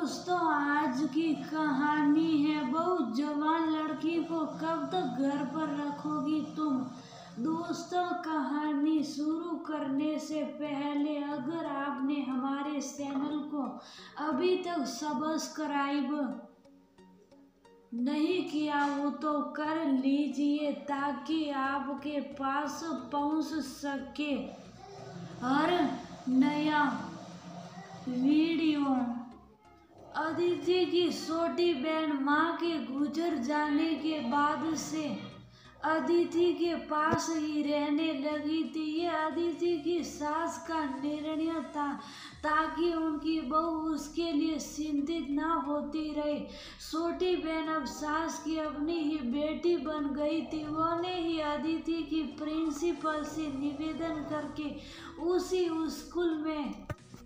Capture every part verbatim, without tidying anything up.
दोस्तों, आज की कहानी है बहुत जवान लड़की को कब तक घर पर रखोगी तुम। दोस्तों, कहानी शुरू करने से पहले अगर आपने हमारे चैनल को अभी तक सब्सक्राइब नहीं किया हो तो कर लीजिए ताकि आपके पास पहुंच सके हर नया वीडियो। अदिति की छोटी बहन माँ के गुजर जाने के बाद से अदिति के पास ही रहने लगी थी। ये अदिति की सास का निर्णय था ताकि उनकी बहू उसके लिए चिंतित ना होती रहे। छोटी बहन अब सास की अपनी ही बेटी बन गई थी। उन्होंने ही अदिति की प्रिंसिपल से निवेदन करके उसी स्कूल में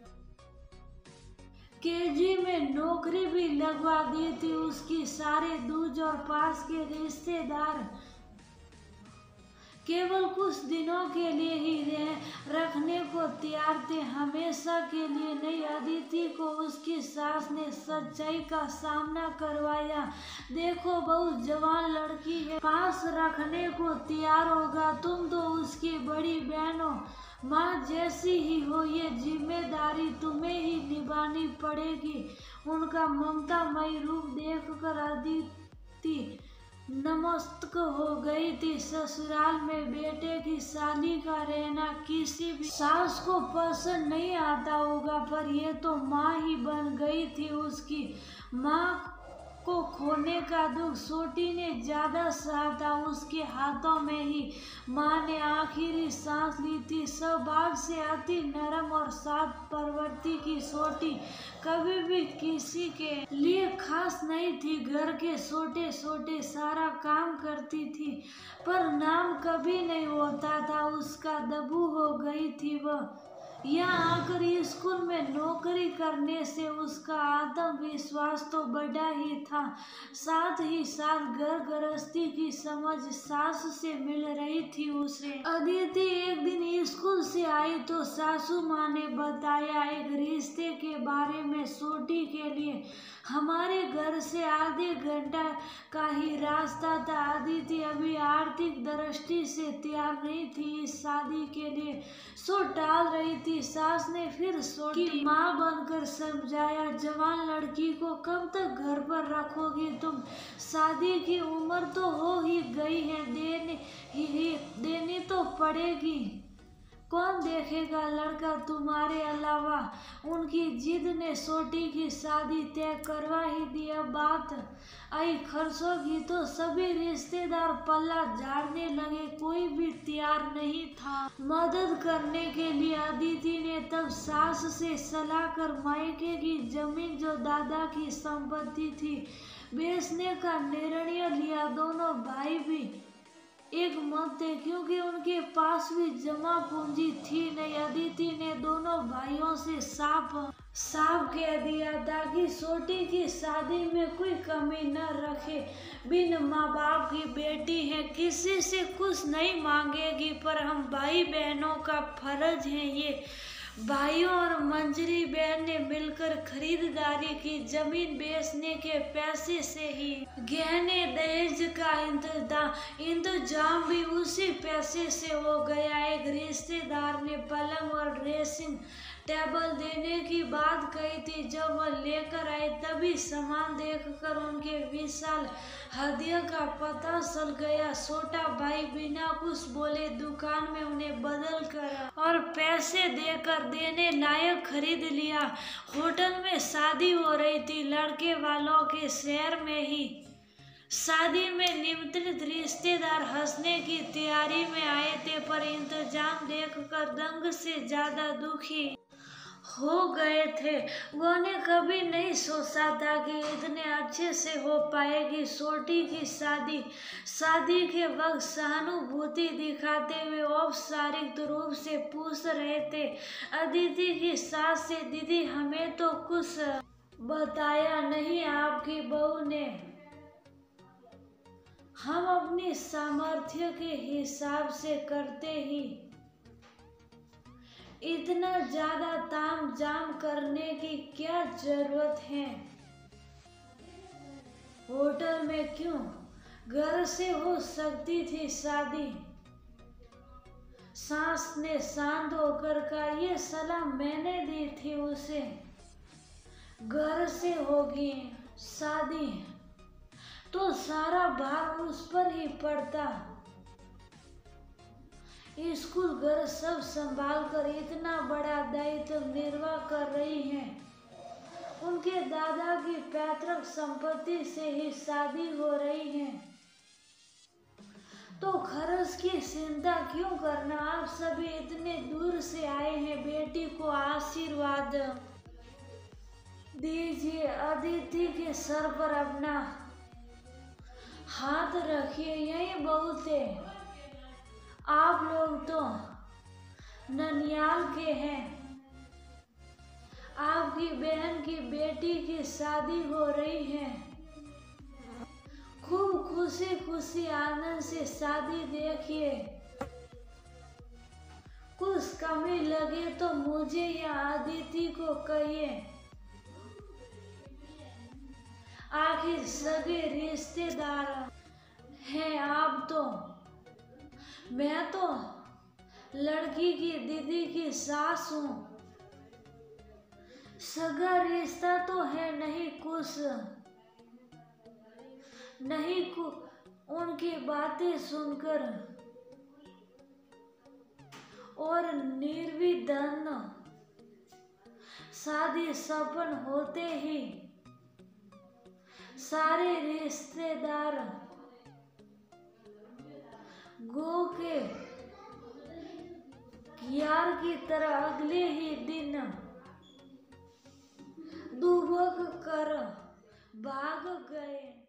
केजी में नौकरी भी लगवा दी थी। उसकी सारे दूज और पास के रिश्तेदार केवल कुछ दिनों के लिए ही रह रखने को तैयार थे, हमेशा के लिए नहीं। अदिति को उसकी सास ने सच्चाई का सामना करवाया। देखो, बहुत जवान लड़की है, पास रखने को तैयार होगा। तुम तो उसकी बड़ी बहन हो, माँ जैसी ही हो, ये जिम्मेदारी तुम्हें ही निभानी पड़ेगी। उनका ममतामयी रूप देखकर अदिति नतमस्तक हो गई थी। ससुराल में बेटे की शादी का रहना किसी भी सास को पसंद नहीं आता होगा, पर यह तो माँ ही बन गई थी। उसकी माँ को खोने का दुख छोटी ने ज्यादा सहा था। उसके हाथों में ही माँ ने आखिरी सांस ली थी। सौभाग्य से अति नरम और साफ प्रवृत्ति की छोटी कभी भी किसी के लिए खास नहीं थी। घर के छोटे छोटे सारा काम करती थी, पर नाम कभी नहीं होता था। उसका दबू हो गई थी वह। यहाँ आकर स्कूल में नौकरी करने से उसका आत्मविश्वास तो बढ़ा ही था, साथ ही साथ घर गृहस्थी की समझ सास से मिल रही थी उसे। अदिति एक दिन स्कूल से आई तो सासू माँ ने बताया एक रिश्ते के बारे में। छोटी के लिए हमारे घर से आधे घंटा का ही रास्ता था। अदिति अभी आर्थिक दृष्टि से तैयार नहीं थी इस शादी के लिए, सो टाल रही थी। सास ने फिर छोटी माँ बनकर समझाया, जवान लड़की को कब तक घर पर रखोगी तुम। शादी की उम्र तो हो ही गई है, देने ही देनी तो पड़ेगी। कौन देखेगा लड़का तुम्हारे अलावा। उनकी जिद ने छोटी की शादी तय करवा ही दी। अब बात आई खर्चों की तो सभी रिश्तेदार पल्ला झाड़ने लगे, कोई भी तैयार नहीं था मदद करने के लिए। अदिति ने तब सास से सलाह कर मायके की जमीन जो दादा की संपत्ति थी बेचने का निर्णय लिया। दोनों भाई भी एक मत थे क्योंकि उनके पास भी जमा पूंजी थी नहीं। अदिति ने दोनों भाइयों से साफ साफ कह दिया ताकि छोटी की शादी में कोई कमी न रखे। बिन माँ बाप की बेटी है, किसी से कुछ नहीं मांगेगी, पर हम भाई बहनों का फर्ज है ये। भाइयों और मंजरी बहन ने मिलकर खरीदारी की। जमीन बेचने के पैसे से ही गहने दहेज का इंतजाम भी उसी पैसे से हो गया। एक रिश्तेदार ने पलंग और ड्रेसिंग टेबल देने की बात कही थी। जब वह लेकर आए तभी सामान देखकर उनके विशाल हृदय का पता चल गया। छोटा भाई बिना कुछ बोले दुकान में उन्हें बदल कर और पैसे देकर देने लायक खरीद लिया। होटल में शादी हो रही थी, लड़के वालों के शहर में ही। शादी में निमंत्रित रिश्तेदार हंसने की तैयारी में आए थे, पर इंतजाम देखकर दंग से ज्यादा दुखी हो गए थे। उन्होंने कभी नहीं सोचा था कि इतने अच्छे से हो पाएगी छोटी की शादी। शादी के वक्त सहानुभूति दिखाते हुए औपचारिक रूप से पूछ रहे थे अदिति की सास से, दीदी हमें तो कुछ बताया नहीं आपकी बहू ने। हम अपनी सामर्थ्य के हिसाब से करते ही इतना ज्यादा ताम झाम करने की क्या जरूरत है? होटल में क्यों? घर से हो सकती थी शादी। सास ने शांत होकर कहा, ये सलाह मैंने दी थी उसे। घर से होगी शादी तो सारा भार उस पर ही पड़ता। स्कूल घर सब संभाल कर इतना बड़ा दायित्व निर्वाह कर रही हैं। उनके दादा की पैतृक संपत्ति से ही शादी हो रही है, तो खर्च की चिंता क्यों करना? आप सभी इतने दूर से आए हैं, बेटी को आशीर्वाद दीजिए। अदिति के सर पर अपना हाथ रखिए, यही बहुत है। आप लोग तो ननियाल के हैं। आपकी बहन की बेटी की शादी हो रही है। खूब खुशी खुशी आनंद से शादी देखिए। कुछ कमी लगे तो मुझे या अदिति को कहिए। आखिर सगे रिश्तेदार हैं आप तो। मैं तो लड़की की दीदी की सास हूँ। सगा रिश्ता तो है नहीं कुछ नहीं कु उनकी बातें सुनकर और निर्विघ्न शादी सफल होते ही सारे रिश्तेदार गो के यार की तरह अगले ही दिन दुबक कर भाग गए।